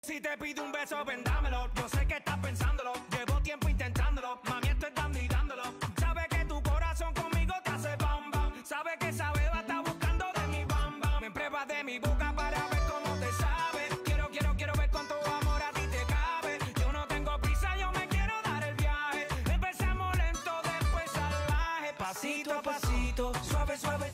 Si te pido un beso, ven dámelo. Yo sé que estás pensándolo, llevo tiempo intentándolo. Mami, estoy dando y dándolo. Sabe que tu corazón conmigo te hace bam bam. Sabe que esa beba está buscando de mi bam bam. Me pruebas de mi boca para ver cómo te sabe. Quiero ver cuánto amor a ti te cabe. Yo no tengo prisa, yo me quiero dar el viaje. Empezamos lento, después salvaje. Pasito a pasito.